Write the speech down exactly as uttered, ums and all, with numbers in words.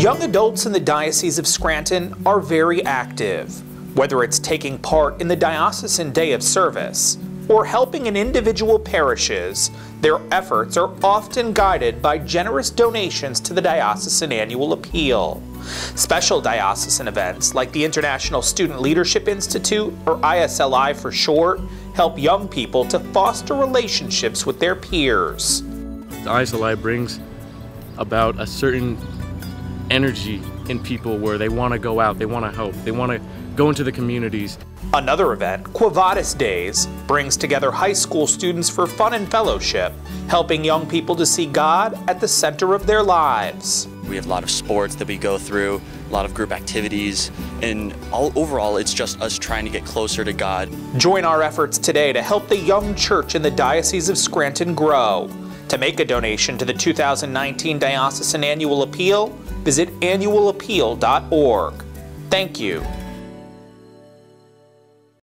Young adults in the Diocese of Scranton are very active, whether it's taking part in the Diocesan Day of Service or helping in individual parishes. Their efforts are often guided by generous donations to the Diocesan Annual Appeal. Special diocesan events like the International Student Leadership Institute, or I S L I for short, help young people to foster relationships with their peers. The I S L I brings about a certain energy in people where they want to go out, they want to help, they want to go into the communities. Another event, Quo Vadis Days, brings together high school students for fun and fellowship, helping young people to see God at the center of their lives. We have a lot of sports that we go through, a lot of group activities, and all overall it's just us trying to get closer to God. Join our efforts today to help the young church in the Diocese of Scranton grow. To make a donation to the two thousand nineteen Diocesan Annual Appeal, visit annual appeal dot org. Thank you.